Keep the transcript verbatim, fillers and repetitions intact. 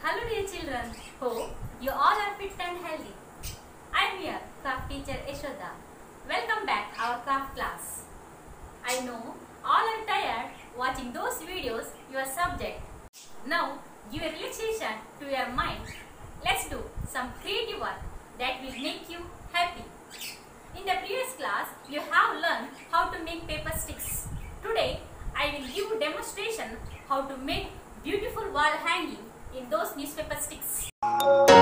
Hello dear children, hope you all are fit and healthy. I am your craft teacher Yashoda. Welcome back our craft class. I know all are tired watching those videos your subject. Now give a relaxation to your mind. Let's do some creative work that will make you happy. In the previous class you have learned how to make paper sticks. Today I will give you demonstration how to make beautiful wall hanging in those newspaper sticks.